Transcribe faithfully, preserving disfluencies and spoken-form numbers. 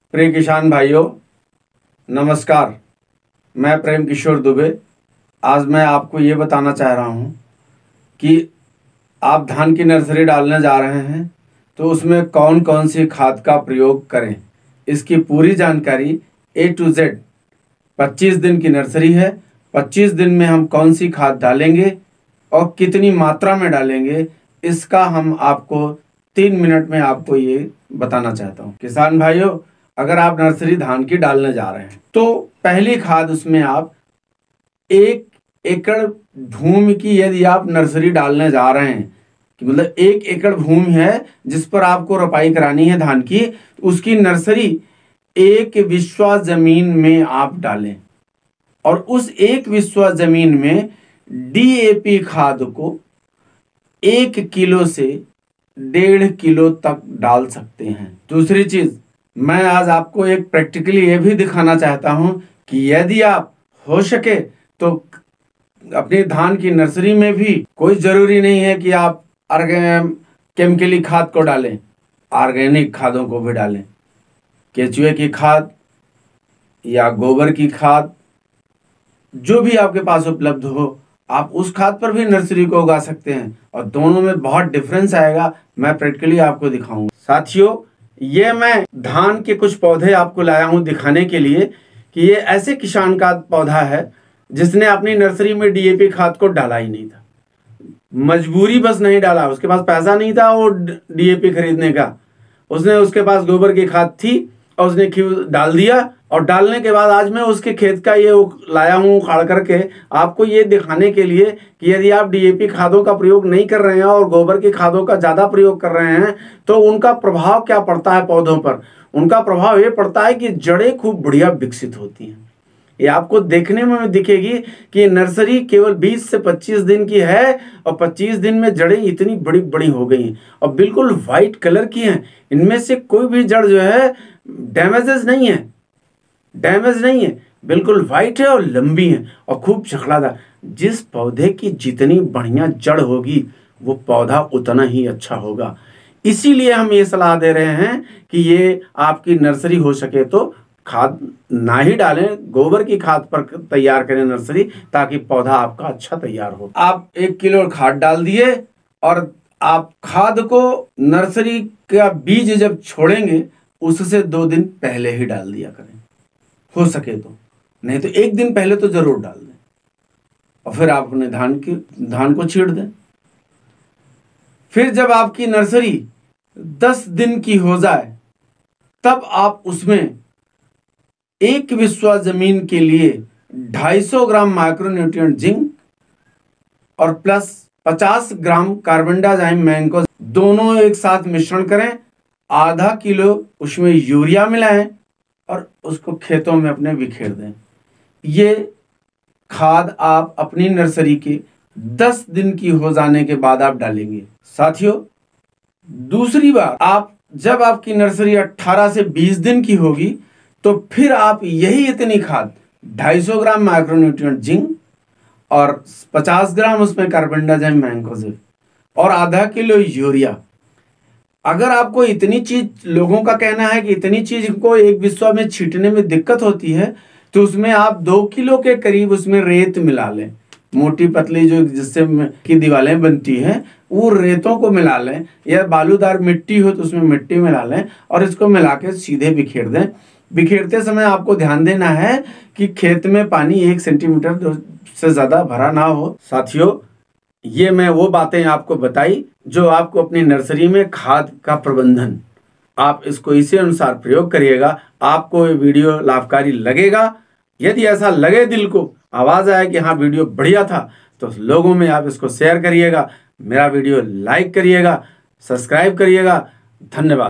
प्रिय किसान भाइयों, नमस्कार। मैं प्रेम किशोर दुबे। आज मैं आपको ये बताना चाह रहा हूँ कि आप धान की नर्सरी डालने जा रहे हैं तो उसमें कौन कौन सी खाद का प्रयोग करें। इसकी पूरी जानकारी ए टू जेड पच्चीस दिन की नर्सरी है। पच्चीस दिन में हम कौन सी खाद डालेंगे और कितनी मात्रा में डालेंगे, इसका हम आपको तीन मिनट में आपको ये बताना चाहता हूँ। किसान भाइयों, अगर आप नर्सरी धान की डालने जा रहे हैं तो पहली खाद उसमें आप एक एकड़ भूमि की, यदि आप नर्सरी डालने जा रहे हैं कि मतलब एक एकड़ भूमि है जिस पर आपको रोपाई करानी है धान की, उसकी नर्सरी एक विश्वा जमीन में आप डालें और उस एक विश्वा जमीन में डी ए पी खाद को एक किलो से डेढ़ किलो तक डाल सकते हैं। दूसरी चीज, मैं आज आपको एक प्रैक्टिकली ये भी दिखाना चाहता हूं कि यदि आप हो सके तो अपनी धान की नर्सरी में भी कोई जरूरी नहीं है कि आप केमिकली खाद को डालें, ऑर्गेनिक खादों को भी डालें। केचुए की खाद या गोबर की खाद, जो भी आपके पास उपलब्ध हो, आप उस खाद पर भी नर्सरी को उगा सकते हैं और दोनों में बहुत डिफरेंस आएगा। मैं प्रैक्टिकली आपको दिखाऊंगा। साथियों, ये मैं धान के कुछ पौधे आपको लाया हूं दिखाने के लिए कि ये ऐसे किसान का पौधा है जिसने अपनी नर्सरी में डी ए पी खाद को डाला ही नहीं था। मजबूरी बस नहीं डाला, उसके पास पैसा नहीं था वो डी ए पी खरीदने का। उसने उसके पास गोबर की खाद थी और उसने डाल दिया। और डालने के बाद आज मैं उसके खेत का ये लाया हूँ उखाड़ करके आपको ये दिखाने के लिए कि यदि आप डी ए पी खादों का प्रयोग नहीं कर रहे हैं और गोबर की खादों का ज़्यादा प्रयोग कर रहे हैं तो उनका प्रभाव क्या पड़ता है पौधों पर। उनका प्रभाव ये पड़ता है कि जड़ें खूब बढ़िया विकसित होती हैं। ये आपको देखने में दिखेगी कि नर्सरी केवल बीस से पच्चीस दिन की है और पच्चीस दिन में जड़ें इतनी बड़ी बड़ी हो गई हैं और बिल्कुल वाइट कलर की हैं। इनमें से कोई भी जड़ जो है डैमेजेस नहीं है, डैमेज नहीं है, बिल्कुल वाइट है और लंबी है और खूब चखड़ादार। जिस पौधे की जितनी बढ़िया जड़ होगी वो पौधा उतना ही अच्छा होगा। इसीलिए हम ये सलाह दे रहे हैं कि ये आपकी नर्सरी हो सके तो खाद ना ही डालें, गोबर की खाद पर तैयार करें नर्सरी, ताकि पौधा आपका अच्छा तैयार हो। आप एक किलो खाद डाल दिए और आप खाद को नर्सरी का बीज जब छोड़ेंगे उससे दो दिन पहले ही डाल दिया करें, हो सके तो, नहीं तो एक दिन पहले तो जरूर डाल दें और फिर आप अपने धान की धान को छींट दें। फिर जब आपकी नर्सरी दस दिन की हो जाए तब आप उसमें एक विश्वा जमीन के लिए ढाई सौ ग्राम माइक्रोन्यूट्रिएंट जिंक और प्लस पचास ग्राम कार्बेंडाजिम मैंगनीज दोनों एक साथ मिश्रण करें। आधा किलो उसमें यूरिया मिलाएं और उसको खेतों में अपने बिखेर दें। ये खाद आप अपनी नर्सरी के दस दिन की हो जाने के बाद आप डालेंगे। साथियों, दूसरी बार आप जब आपकी नर्सरी अठारह से बीस दिन की होगी तो फिर आप यही इतनी खाद ढाई सौ ग्राम माइक्रोन्यूट्रिएंट जिंक और पचास ग्राम उसमें कार्बेंडाजिम मैंगनीज और आधा किलो यूरिया। अगर आपको इतनी चीज, लोगों का कहना है कि इतनी चीज को एक विश्वा में छींटने में दिक्कत होती है, तो उसमें आप दो किलो के करीब उसमें रेत मिला लें। मोटी पतली जो जिससे की दीवारें बनती हैं वो रेतों को मिला लें, या बालूदार मिट्टी हो तो उसमें मिट्टी मिला लें और इसको मिला के सीधे बिखेर दें। बिखेरते समय आपको ध्यान देना है कि खेत में पानी एक सेंटीमीटर से ज्यादा भरा ना हो। साथियों, ये मैं वो बातें आपको बताई जो आपको अपनी नर्सरी में खाद का प्रबंधन, आप इसको इसी अनुसार प्रयोग करिएगा। आपको ये वीडियो लाभकारी लगेगा। यदि ऐसा लगे, दिल को आवाज आए कि हाँ वीडियो बढ़िया था, तो लोगों में आप इसको शेयर करिएगा, मेरा वीडियो लाइक करिएगा, सब्सक्राइब करिएगा। धन्यवाद।